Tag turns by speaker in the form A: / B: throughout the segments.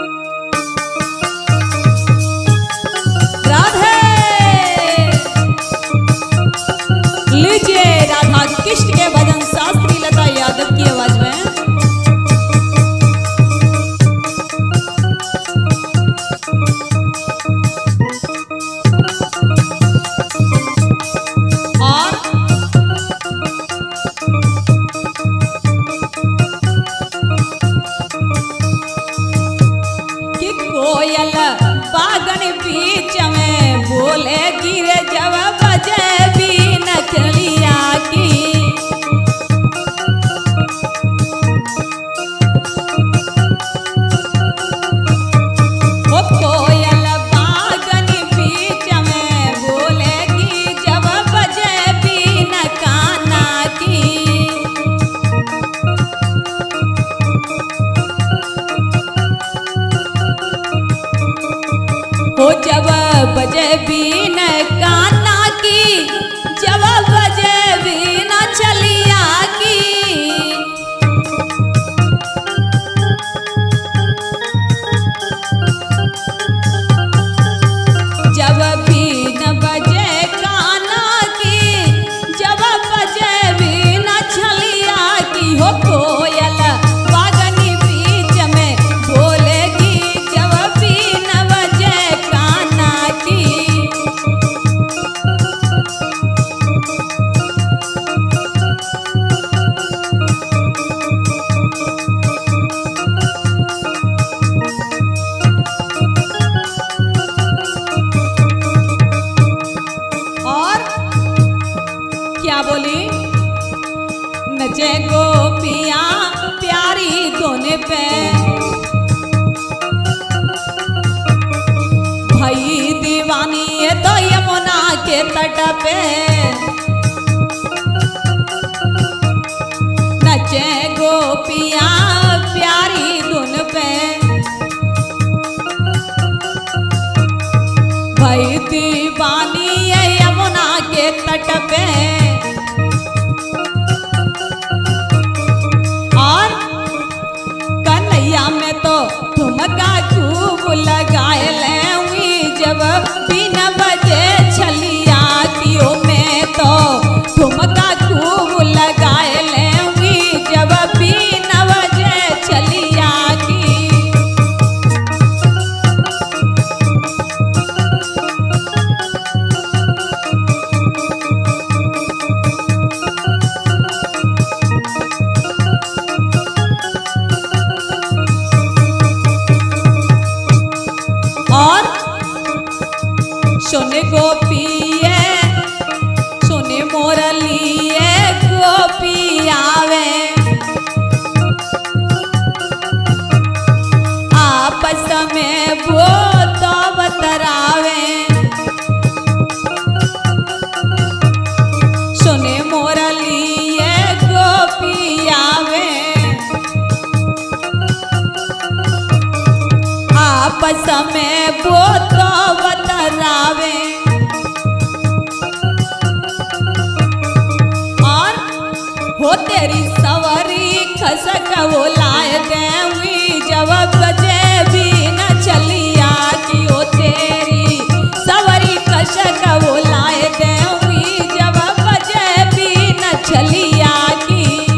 A: लीजिए राधा कृष्ण के भजन शास्त्री लता यादव की आवाज में। और कि कोयल बागन बीच में बोले गिरे जब बजे भी नचलिया की। ओ कोयल बागन बीच में बोलेगी जब बजे भी न काना की। हो जब बजे भी न काना की, जब बजे भी न चलिया की। जब भी न बजे काना की, जब बजे भी न चलिया की। हो कोयल बागनी बीच में बोलेगी जब भी न बजे काना की। और क्या बोली? नचे गोपियां प्यारी दोने पे, भई दीवानी ये तो यमुना के तट पे। नचे गोपियां प्यारी धुन पे, भई दीवानी ये यमुना के तट पे। और कन्हैया में तो ठुमका खूब लगाए लेंगी जब बिन बजे छलिया की। ओ मैं तो ठुमका खूब लगाए लेंगी जब बिन बजे छलिया की। और सोने गोपिये सोने मोरलिए गोपी आवे, आपस में वो तो बतरावे। सोने मोरलिए गोपी आवे, आपस में वो तो बतरावे। और हो तेरी सवरी खसक वो लाए देवी जब बजे भी न चलिया की। ओ तेरी सवरी खसक वो लाए देवी जब बजे भी न चलिया की।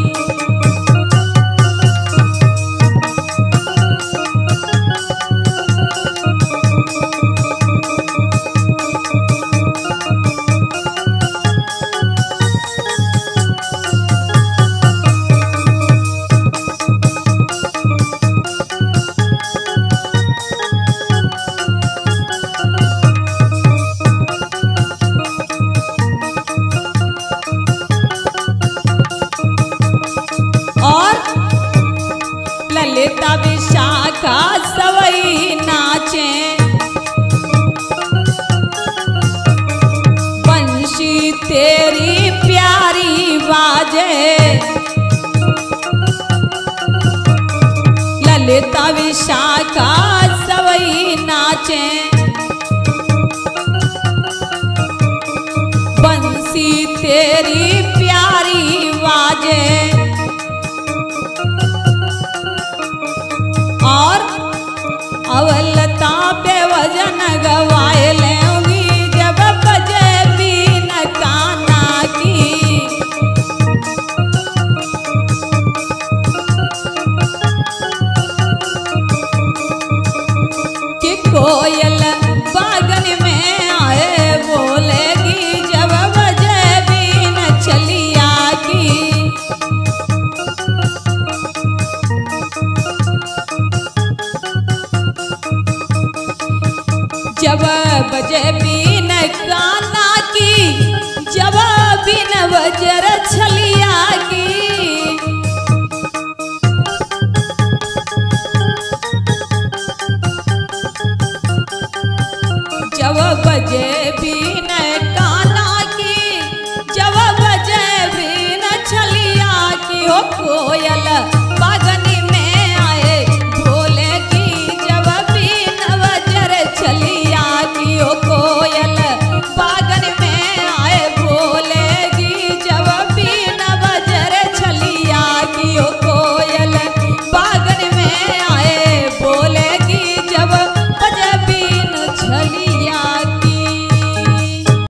A: और ललिता विशाखा सवई नाचे, बंशी तेरी प्यारी बाजे। ललिता विशाखा सवई नाचे, बंसी तेरी प्यारी बाजे। और जब बजे बीन काना की, जब बीन वजर छलिया की। जब बजे बीन